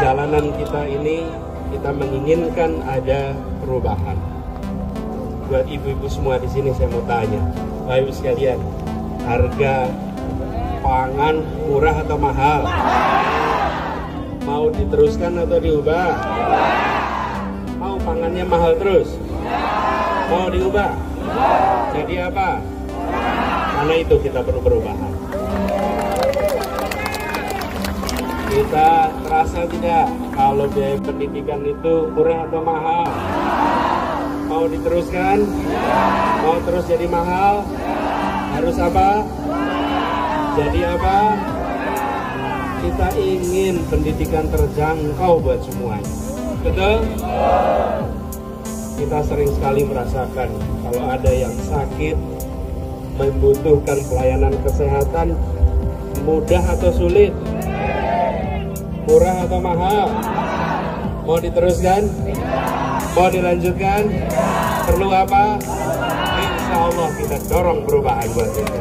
perjalanan kita ini kita menginginkan ada perubahan. Buat ibu-ibu semua di sini saya mau tanya, Bapak Ibu sekalian, harga pangan murah atau mahal? Mau diteruskan atau diubah? Mau pangannya mahal terus? Mau diubah? Jadi apa? Karena itu kita perlu perubahan. Kita terasa tidak kalau biaya pendidikan itu murah atau mahal? Mau diteruskan? Mau terus jadi mahal? Harus apa? Jadi apa? Kita ingin pendidikan terjangkau buat semuanya. Betul? Kita sering sekali merasakan kalau ada yang sakit, membutuhkan pelayanan kesehatan, mudah atau sulit? Murah atau mahal? Mau diteruskan? Mau dilanjutkan? Perlu apa? Insya Allah kita dorong perubahan buat itu.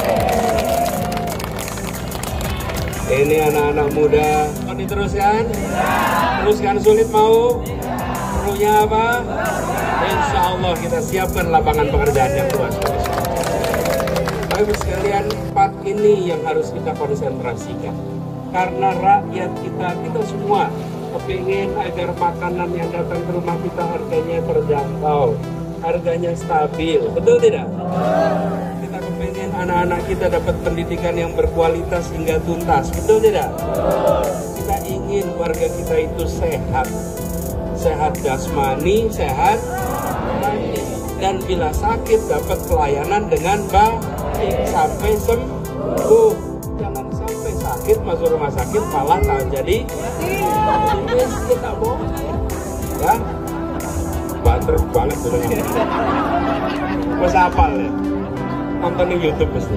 Ini anak-anak muda, mau diteruskan? Teruskan sulit mau? Perlunya apa? Insya Allah kita siapkan lapangan pekerjaan yang luas. Bapak sekalian, 4 ini yang harus kita konsentrasikan. Karena rakyat kita semua kepingin agar makanan yang datang ke rumah kita harganya terjangkau, harganya stabil, betul tidak? Kita kepingin anak-anak kita dapat pendidikan yang berkualitas hingga tuntas, betul tidak? Kita ingin warga kita itu sehat, sehat jasmani, sehat rohani, dan bila sakit dapat pelayanan dengan baik sampai sembuh. Jangan sampai sakit masuk rumah sakit malah jadi miskin, tak boleh. Ya, banter banget tuh dengan mas apal ya, nonton di YouTube pasti.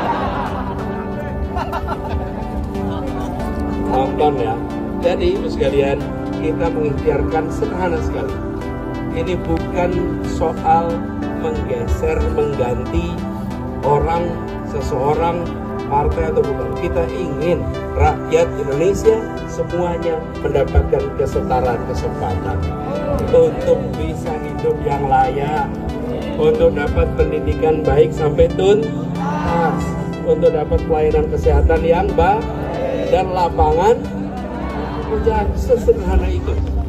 Nonton ya. Jadi sekalian, kita mengikhtiarkan sederhana sekali. Ini bukan soal menggeser, mengganti orang, seseorang, partai atau bukan. Kita ingin rakyat Indonesia semuanya mendapatkan kesetaraan kesempatan untuk bisa hidup yang layak, untuk dapat pendidikan baik sampai tuntas, untuk dapat pelayanan kesehatan yang baik dan lapangan pekerjaan. Sesederhana itu.